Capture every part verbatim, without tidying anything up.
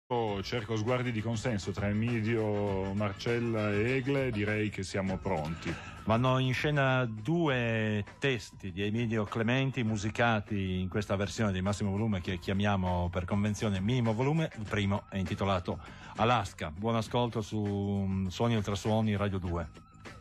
Cerco sguardi di consenso tra Emidio, Marcella e Egle, direi che siamo pronti. Vanno in scena due testi di Emidio Clementi musicati in questa versione di massimo volume che chiamiamo per convenzione minimo volume. Il primo è intitolato Alaska. Buon ascolto su Suoni e Ultrasuoni Radio due.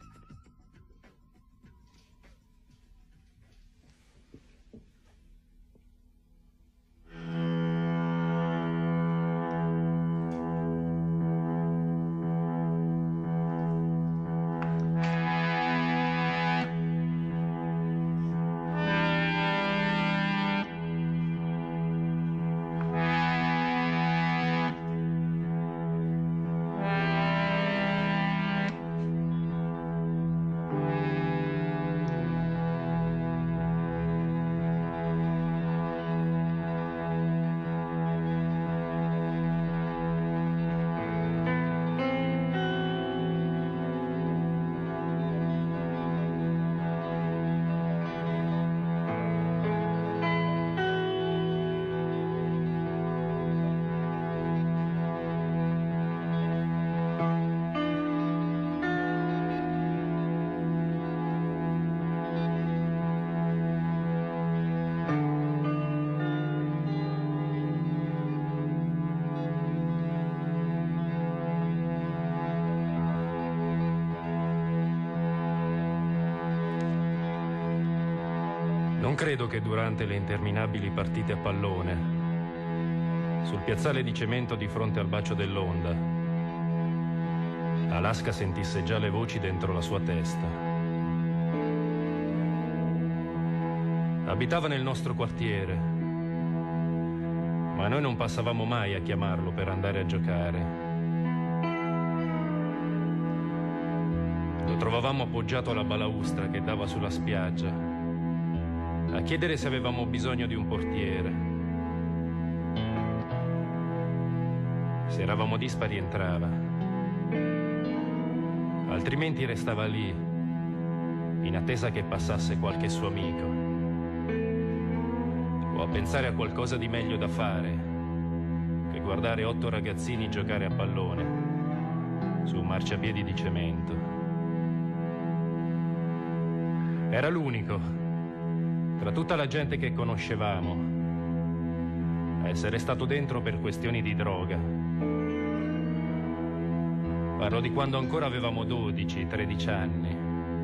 Non credo che durante le interminabili partite a pallone, sul piazzale di cemento di fronte al bacio dell'onda, Alaska sentisse già le voci dentro la sua testa. Abitava nel nostro quartiere, ma noi non passavamo mai a chiamarlo per andare a giocare. Lo trovavamo appoggiato alla balaustra che dava sulla spiaggia, a chiedere se avevamo bisogno di un portiere. Se eravamo dispari entrava, altrimenti restava lì, in attesa che passasse qualche suo amico, o a pensare a qualcosa di meglio da fare che guardare otto ragazzini giocare a pallone su un marciapiedi di cemento. Era l'unico tra tutta la gente che conoscevamo a essere stato dentro per questioni di droga. Parlo di quando ancora avevamo dodici tredici anni.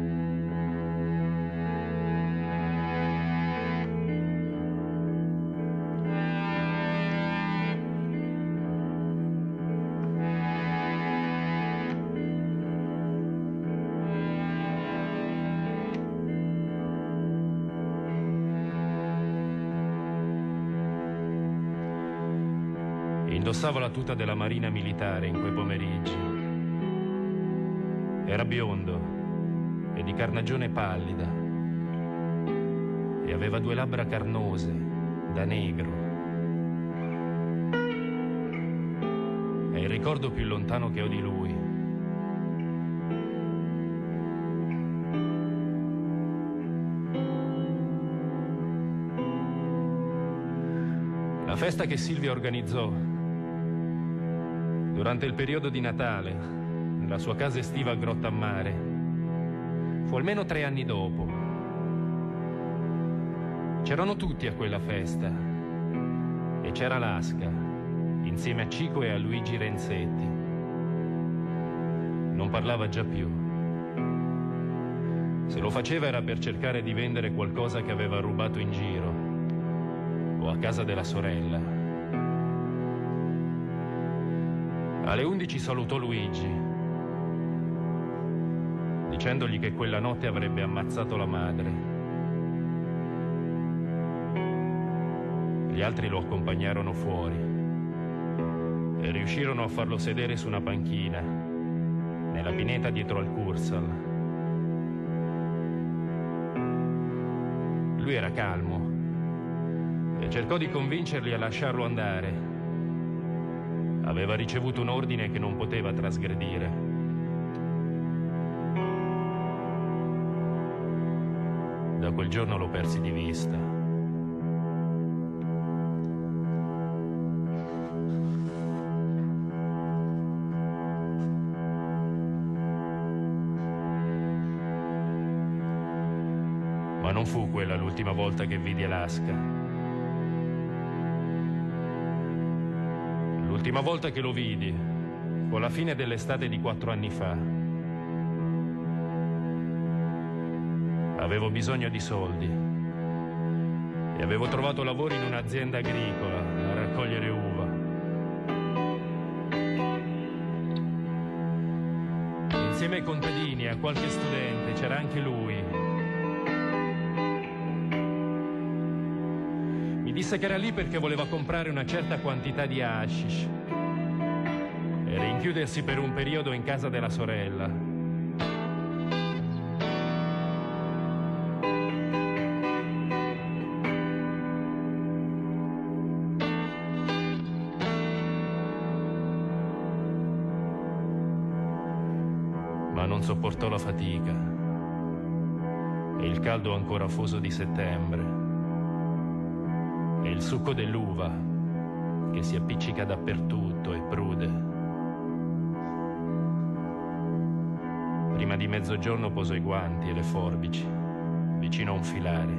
Indossava la tuta della Marina Militare in quei pomeriggi. Era biondo e di carnagione pallida e aveva due labbra carnose, da negro. È il ricordo più lontano che ho di lui. La festa che Silvia organizzò durante il periodo di Natale, nella sua casa estiva a Grottammare, fu almeno tre anni dopo. C'erano tutti a quella festa e c'era Alaska, insieme a Cico e a Luigi Renzetti. Non parlava già più. Se lo faceva era per cercare di vendere qualcosa che aveva rubato in giro o a casa della sorella. Alle undici salutò Luigi, dicendogli che quella notte avrebbe ammazzato la madre. Gli altri lo accompagnarono fuori e riuscirono a farlo sedere su una panchina nella pineta dietro al Kursal. Lui era calmo e cercò di convincerli a lasciarlo andare. Aveva ricevuto un ordine che non poteva trasgredire. Da quel giorno lo persi di vista. non fu quella l'ultima volta che vidi Alaska. L'ultima volta che lo vidi fu alla fine dell'estate di quattro anni fa. Avevo bisogno di soldi e avevo trovato lavoro in un'azienda agricola a raccogliere uva. Insieme ai contadini e a qualche studente c'era anche lui. Mi disse che era lì perché voleva comprare una certa quantità di hashish e rinchiudersi per un periodo in casa della sorella. Ma non sopportò la fatica e il caldo ancora afoso di settembre e il succo dell'uva che si appiccica dappertutto e prude. Prima di mezzogiorno posò i guanti e le forbici vicino a un filare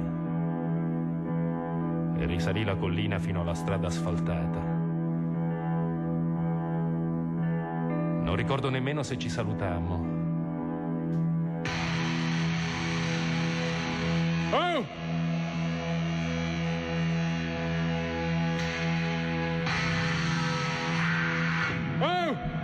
e risalì la collina fino alla strada asfaltata. Non ricordo nemmeno se ci salutammo. Oh! Oh!